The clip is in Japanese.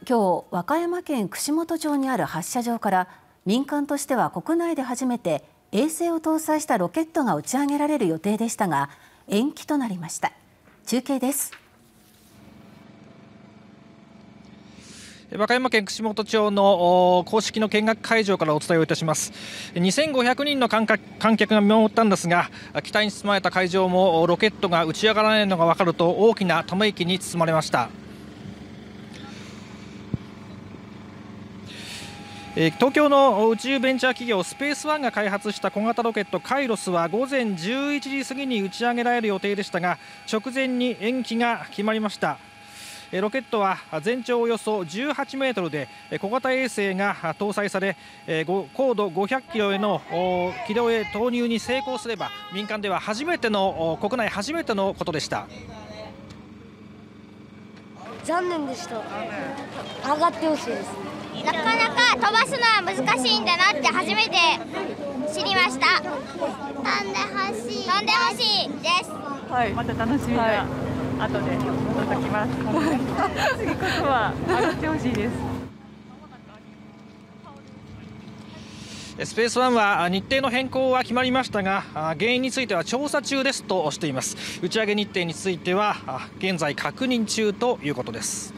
今日、和歌山県串本町にある発射場から民間としては国内で初めて衛星を搭載したロケットが打ち上げられる予定でしたが延期となりました。中継です。 和歌山県串本町の公式の見学会場からお伝えをいたします。2500人の観客が見守ったんですが、期待に包まれた会場もロケットが打ち上がらないのが分かると大きなため息に包まれました。東京の宇宙ベンチャー企業スペースワンが開発した小型ロケットカイロスは午前11時過ぎに打ち上げられる予定でしたが、直前に延期が決まりました。ロケットは全長およそ18メートルで小型衛星が搭載され、高度500キロへの軌道へ投入に成功すれば民間では国内初めてのことでした。 残念でした。上がってほしいです。 なかなか飛ばすのは難しいんだなって初めて知りました。飛んでほしいです。 はい、また楽しみな後で届きます。次こそは上がってほしいです。 スペースワンは日程の変更は決まりましたが、原因については調査中ですとしています。打ち上げ日程については現在確認中ということです。